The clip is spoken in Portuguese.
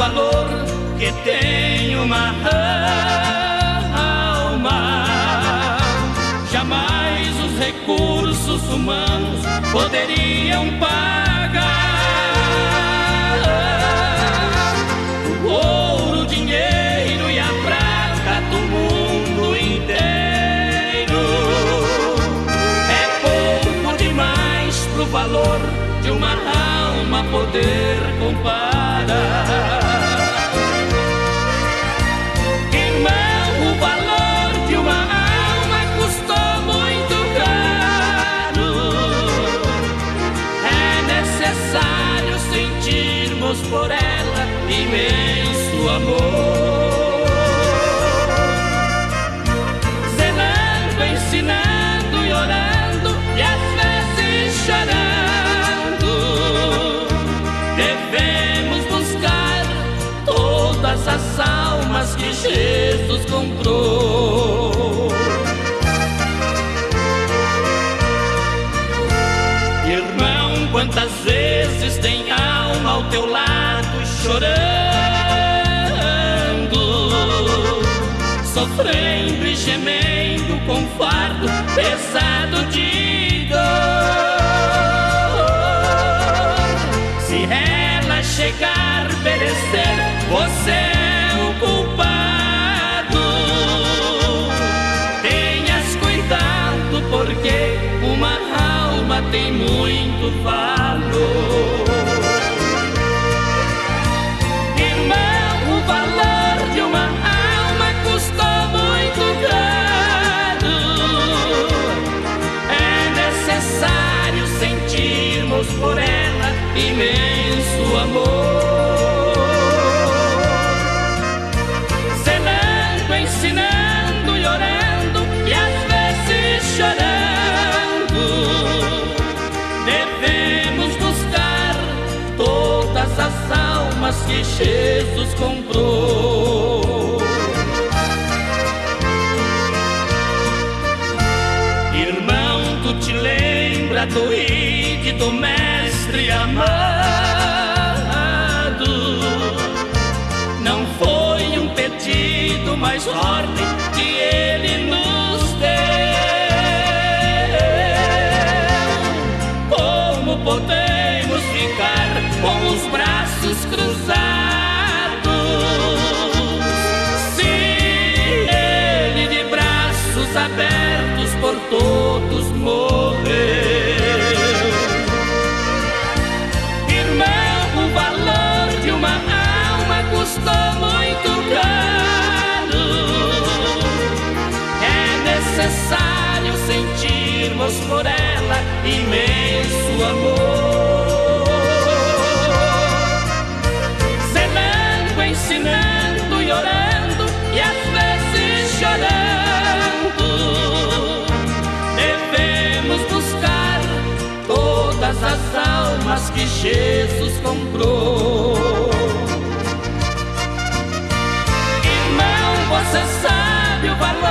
valor que tem uma alma. Jamais os recursos humanos poderiam pagar o ouro, o dinheiro e a prata do mundo inteiro. É pouco demais pro valor de uma alma poder comparar. Irmão, o valor de uma alma custou muito caro. É necessário sentirmos por ela imenso amor. Zelando, ensinando e orando, e às vezes chorando, devemos buscar todas as almas que Jesus comprou. Irmão, quantas vezes tem alma ao teu lado chorando, sofrendo e gemendo com fardo pesado de dor. Se ela chegar a perecer, você é o culpado. Tenhas cuidado, porque uma alma tem muito valor. Irmão, o valor de uma alma custou muito caro. É necessário sentirmos por ela imenso amor. Zelando, ensinando e orando, e às vezes chorando, devemos buscar todas as almas que Jesus comprou. Irmão, tu te lembra do ide do mestre amado? Não foi um pedido, mas ordem que ele nos deu. Como podemos ficar com os braços cruzados, se ele de braços abertos por todos morreu? Irmão, o valor de uma alma custou muito caro. É necessário sentirmos por ela imenso amor. Zelando, ensinando e orando, e às vezes chorando, devemos buscar todas as almas que Jesus comprou. Irmão, você sabe o valor